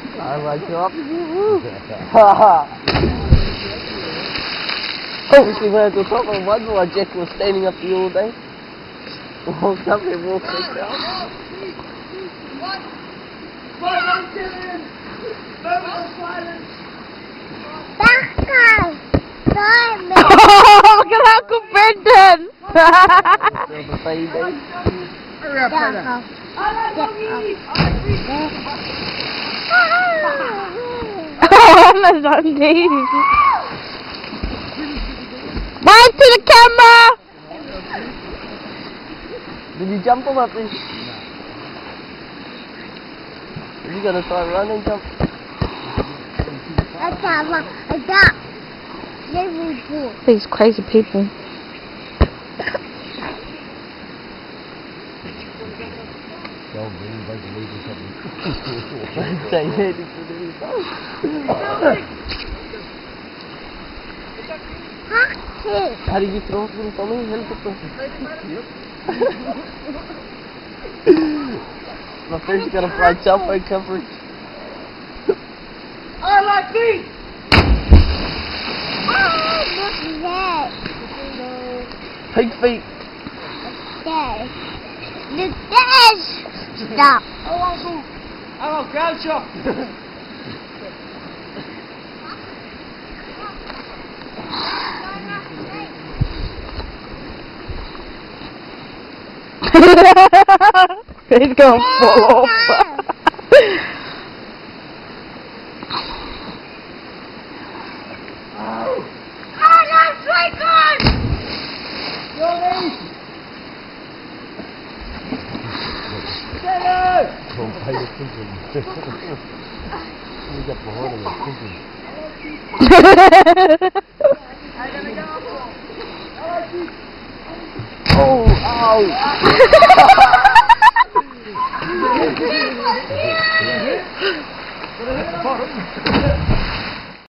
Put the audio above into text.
I like up. Obviously, when I go top of one, while Jack was standing up the all day. Walked up and walked back down. Look at Uncle Brendan! Hurry up, Brendan. That's on TV. Right to the camera! Did you jump on up this? Are you gonna try and run and jump? These crazy people. How did you throw it for me? Help My friend's got a fly jump and coverage. I like me! Pig feet. Stop. Oh, Uncle! Oh, Groucho! He's gonna fall off. Don't pay attention. We got behind him and thinking. Oh, ow!